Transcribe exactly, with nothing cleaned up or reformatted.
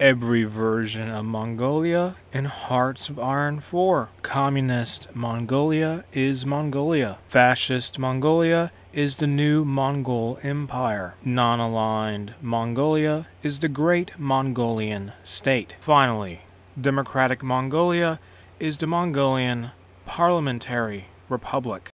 Every version of Mongolia in Hearts of Iron four. Communist Mongolia is Mongolia. Fascist Mongolia is the new Mongol Empire. Non-aligned Mongolia is the Great Mongolian State. Finally, Democratic Mongolia is the Mongolian Parliamentary Republic.